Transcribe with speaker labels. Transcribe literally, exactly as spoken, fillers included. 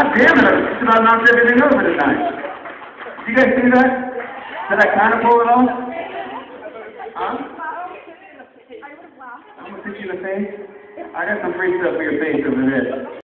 Speaker 1: God damn it, I just about knocked everything over tonight. Did you guys see that? Did I kind of pull it off? Huh? I'm gonna hit you in the face. I got some free stuff for your face over there.